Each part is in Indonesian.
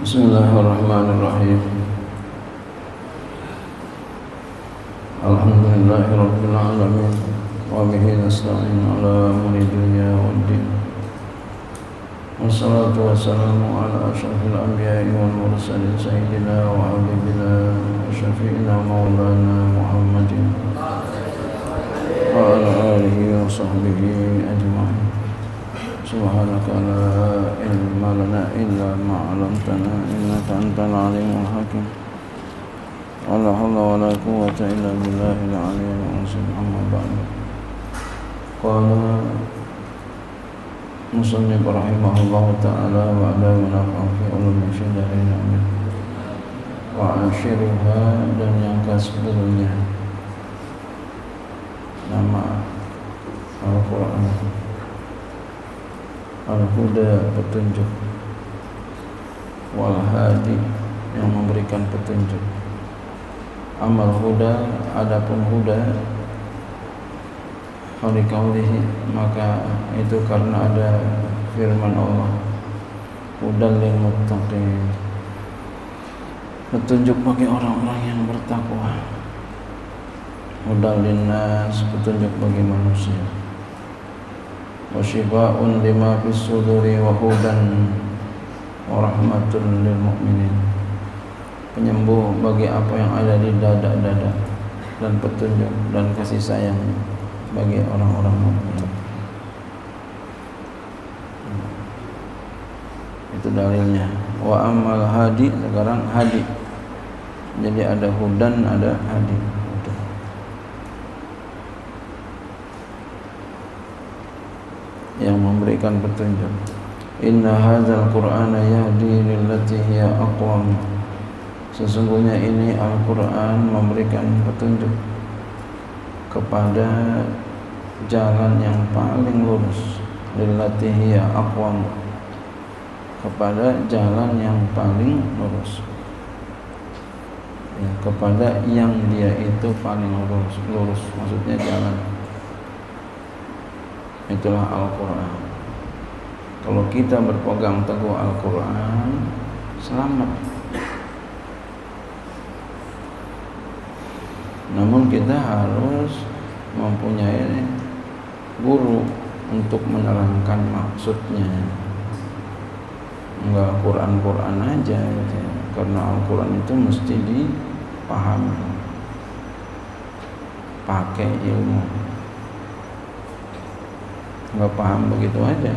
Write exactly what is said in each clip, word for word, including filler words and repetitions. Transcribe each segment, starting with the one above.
Bismillahirrahmanirrahim. Alhamdulillahirabbil alamin wa bihi nasta'in ala umuri dunya waddin. Wassalatu wassalamu ala asyrafil anbiya'i wal mursalin sayyidina wa habibina wa syafi'ina maulana Muhammadin wa ala alihi wa sahbihi ajma'in. Subhanaka la ilma lana illa ma 'allamtana innaka antal alimul hakim. Wala haula wala quwwata illa billahil aliyyil azim. Amma ba'du. Qala musannif rahimahullahu ta'ala wa ala nafa'a fi ulumi syar'i amin. Wa ashiruha, dan yang ke-sepuluhnya nama Al-Qur'an. Al-Huda, petunjuk, Wal-Hadi, yang memberikan petunjuk. Amal Huda, adapun Huda, Qaulihi, maka itu karena ada firman Allah, Hudal lil muttaqin, petunjuk bagi orang-orang yang bertakwa. Hudal linnas, petunjuk bagi manusia. Wa shifaa'un lima fis suduri wa hudan wa rahmatun lil mu'minin, penyembuh bagi apa yang ada di dada-dada, dan petunjuk dan kasih sayang bagi orang-orang mukmin. Itu dalilnya. Wa amal hadi, sekarang hadi. Jadi ada hudan, ada hadi. Yang memberikan petunjuk. Inna hadzal qur'ana yahdi lillati hiya aqwam, sesungguhnya ini Al-Qur'an memberikan petunjuk kepada jalan yang paling lurus. Lillati hiya aqwam, kepada jalan yang paling lurus, ya, kepada yang dia itu paling lurus. Lurus maksudnya jalan. Itulah Al-Quran. Kalau kita berpegang teguh Al-Quran, selamat. Namun kita harus mempunyai guru untuk menerangkan maksudnya. Enggak Quran-Quran aja gitu. Karena Al-Quran itu mesti dipahami, pakai ilmu. Enggak paham begitu aja.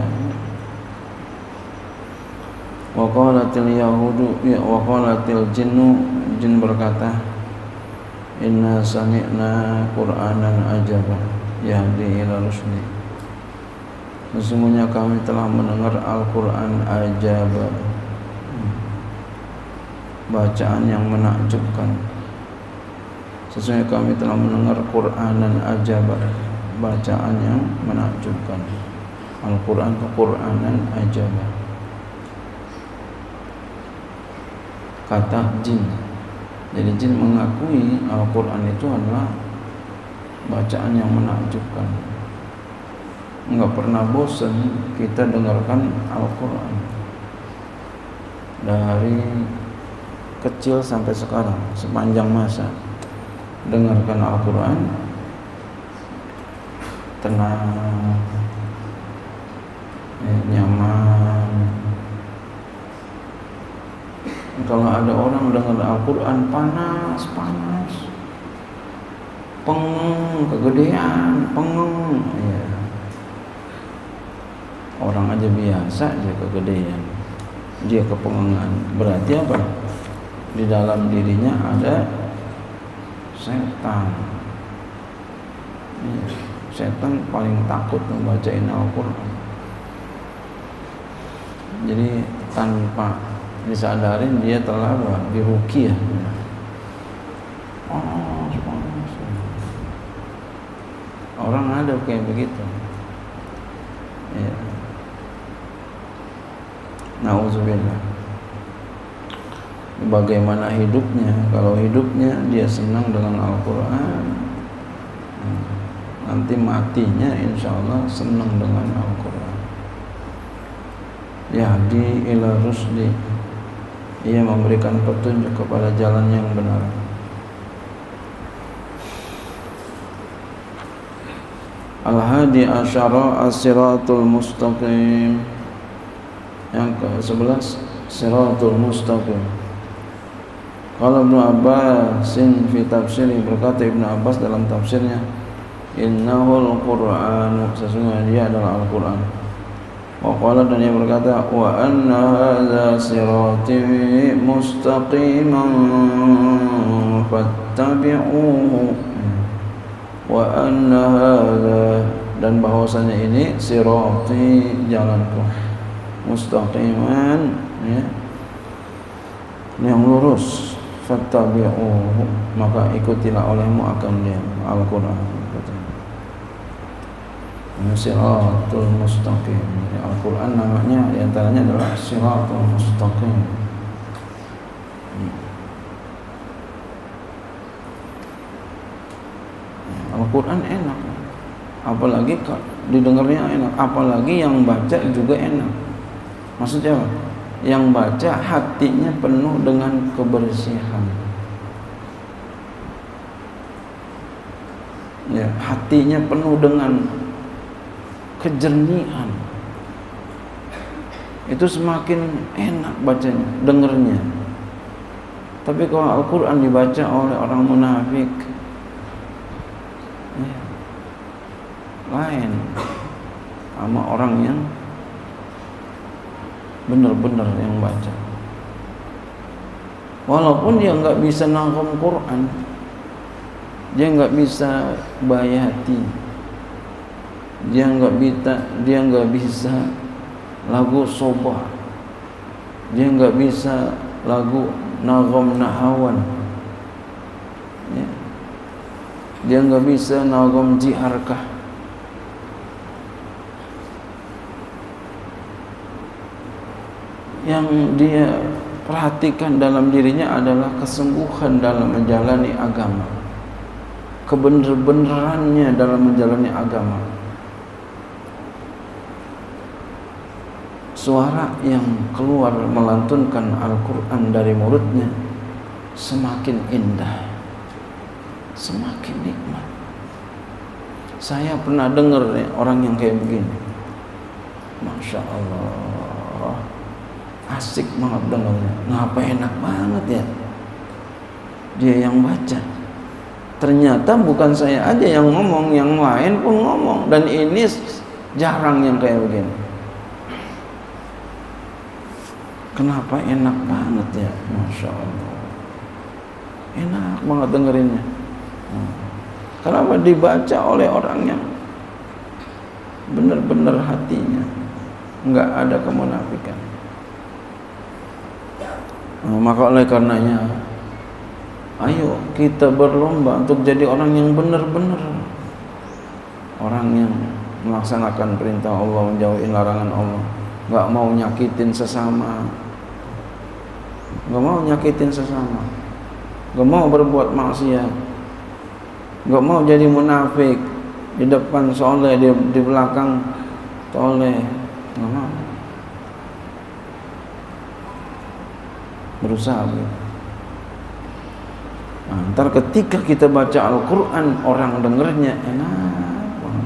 Wa qalatil yahudu wa qalatil jinnu, jin berkata, inna sami'na qur'anan ajaba yahdi ila rusdi, sesungguhnya kami telah mendengar Al-Qur'an ajaba, bacaan yang menakjubkan. Sesungguhnya kami telah mendengar Qur'anan ajaba, bacaan yang menakjubkan. Al-Quran ke Qur'anan ajaba, kata jin. Jadi jin mengakui Al-Quran itu adalah bacaan yang menakjubkan. Enggak pernah bosan kita dengarkan Al-Quran, dari kecil sampai sekarang, sepanjang masa dengarkan Al-Quran, tenang, ya, nyaman. Kalau ada orang dengar Al-Quran panas, panas, pengeng, kegedean, pengeng, ya. Orang aja biasa dia kegedean, dia kepengengan. Berarti apa? Di dalam dirinya ada setan. Ya. Setan paling takut membacain Al-Quran. Jadi tanpa disadarin dia telah diruqyah. Oh, orang ada kayak begitu. Ya. Nauzubillah. Bagaimana hidupnya? Kalau hidupnya dia senang dengan Al-Quran, nanti matinya insya Allah senang dengan Al-Quran. Yahdi ila rusdi, Ia memberikan petunjuk kepada jalan yang benar. Al-hadi asyara as-siratul mustaqim. Yang ke sebelas, siratul mustaqim. Kalau Ibnu Abbas fi tafsirih, berkata Ibnu Abbas dalam tafsirnya, innahul Qur'an, sesungguhnya dia adalah Al-Qur'an. Wa qala, dan dia berkata, wa anna hadza sirati mustaqiman fattabi'uhu. Wa anna hadza, dan bahwasanya ini sirati, jalanku, mustaqiman, ya, yang lurus, fattabi'uhu, maka ikutilah olehmu akan dia, Al-Qur'an. Siratul mustaqim. Al-Qur'an namanya diantaranya adalah siratul mustaqim. Al-Qur'an enak, apalagi didengarnya enak, apalagi yang baca juga enak. Maksudnya apa? Yang baca hatinya penuh dengan kebersihan, ya, hatinya penuh dengan kejernihan. Itu semakin enak bacanya, dengernya. Tapi kalau Al-Quran dibaca oleh orang munafik, ya, lain sama orang yang benar-benar yang baca. Walaupun dia nggak bisa nangkum Quran, dia nggak bisa bayati, dia nggak bisa dia nggak bisa lagu soba, dia nggak bisa lagu nagom nahawan, ya, dia nggak bisa nagom jiharkah, yang dia perhatikan dalam dirinya adalah kesungguhan dalam menjalani agama, kebenar-benarannya dalam menjalani agama. Suara yang keluar melantunkan Al-Quran dari mulutnya semakin indah, semakin nikmat. Saya pernah dengar ya, orang yang kayak begini, Masya Allah, asik banget dengarnya. Ngapa enak banget ya, dia yang baca. Ternyata bukan saya aja yang ngomong, yang lain pun ngomong. Dan ini jarang yang kayak begini. Kenapa enak banget ya, Masya Allah, enak banget dengerinnya. Kenapa dibaca oleh orang yang benar-benar hatinya nggak ada kemunafikan. Nah, maka oleh karenanya, ayo kita berlomba untuk jadi orang yang benar-benar, orang yang melaksanakan perintah Allah, menjauhi larangan Allah, nggak mau nyakitin sesama, nggak mau nyakitin sesama, nggak mau berbuat maksiat, nggak mau jadi munafik, di depan soleh, di, di belakang toleh, nggak mau. Berusaha gitu. Nah, ntar ketika kita baca Al-Quran, orang dengernya enak banget.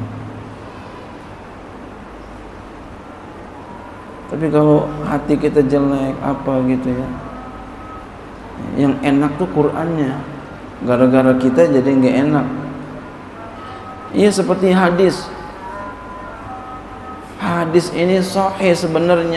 Tapi kalau hati kita jelek apa gitu ya, yang enak tuh Qur'annya, gara-gara kita jadi nggak enak. Iya, seperti hadis. Hadis ini sahih sebenarnya,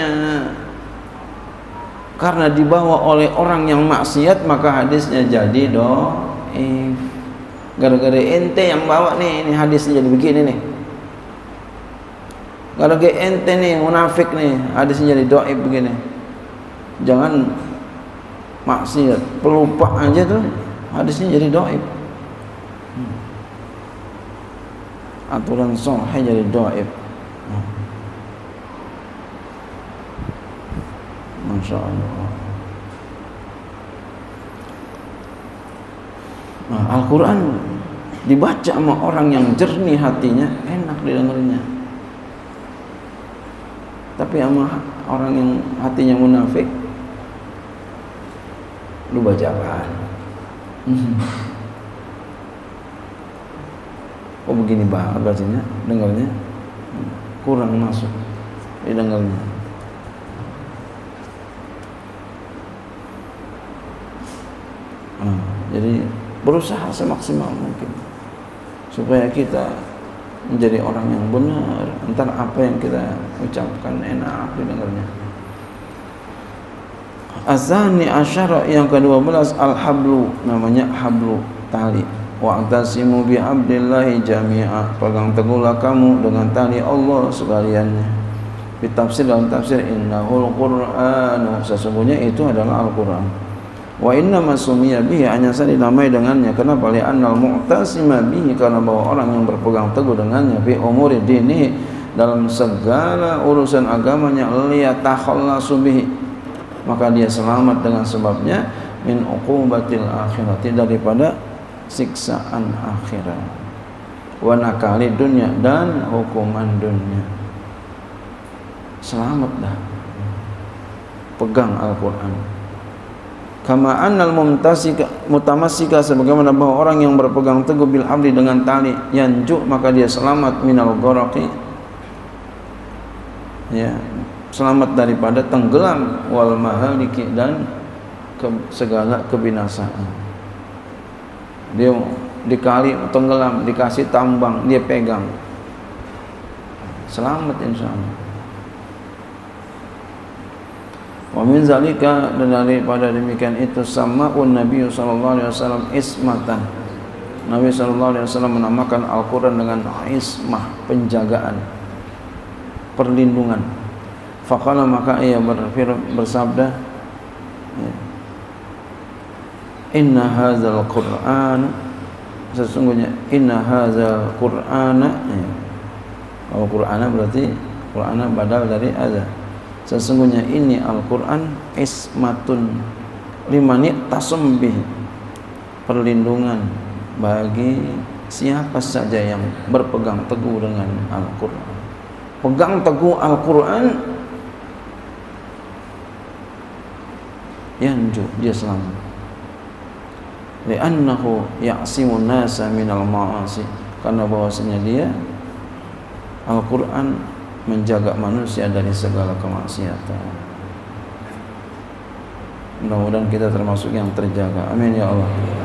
karena dibawa oleh orang yang maksiat, maka hadisnya jadi dhaif. Gara-gara ente yang bawa nih, ini hadisnya jadi begini nih. Gara-gara ente nih munafik nih, hadisnya jadi dhaif begini. Jangan maksiat, pelupa aja tuh hadisnya jadi dhaif. Hmm. Aturan sahih jadi dhaif. Hmm. Masya Allah. Nah, Al-Quran dibaca sama orang yang jernih hatinya, enak didengarnya. Tapi sama orang yang hatinya munafik, Lu baca apaan? Oh begini banget bacanya, dengarnya kurang masuk, didengarnya. Nah, jadi berusaha semaksimal mungkin supaya kita menjadi orang yang benar. Entar apa yang kita ucapkan enak didengarnya. Azani asyara yang kedua belas al-hablu, namanya hablu, tali. Wa'tasimu bihablillahi jami'a, pegang teguhlah kamu dengan tali Allah sekaliannya. Di tafsir, dalam tafsir innahul qur'anu, sesungguhnya itu adalah Al-Qur'an. Wa inna masumiya bihi, hanya saja dinamai dengannya. Kenapa? Li'annal mu'tasima bihi, karena bahwa orang yang berpegang teguh dengannya fi umuri dini, dalam segala urusan agamanya, liyatakhallasu bihi, maka dia selamat dengan sebabnya, min uqubatil akhirati, daripada siksaan akhirat, wa nakali dunia, dan hukuman dunia. Selamat dah pegang Al-Quran. Kama annal mumtasika mutamassika, sebagaimana bahwa orang yang berpegang teguh bil habli, dengan tali, yanju, maka dia selamat minal gharaqi, ya, selamat daripada tenggelam, wal mahaliki, dan ke, segala kebinasaan. Dia dikali tenggelam, dikasih tambang, dia pegang, selamat insyaallah. Wa min zalika, dan daripada demikian itu, sama'un Nabi sallallahu alaihi wasallam ismatan, Nabi sallallahu alaihi wasallam menamakan Al-Qur'an dengan ismah, penjagaan, perlindungan. Faqala, maka ia bersabda, inna hadzal Qur'an, sesungguhnya inna hadzal Qur'ana, kalau Qur'ana berarti Qur'ana badal dari adza. Sesungguhnya ini Al-Quran ismatun limani tasum bihi, perlindungan bagi siapa saja yang berpegang teguh dengan Al-Quran. Pegang teguh Al-Quran, yanju, dia selamat. Li'annahu ya'simun nasa minal ma'asi, karena bahwasanya dia, Al-Quran, menjaga manusia dari segala kemaksiatan. Mudah-mudahan kita termasuk yang terjaga. Amin ya Allah.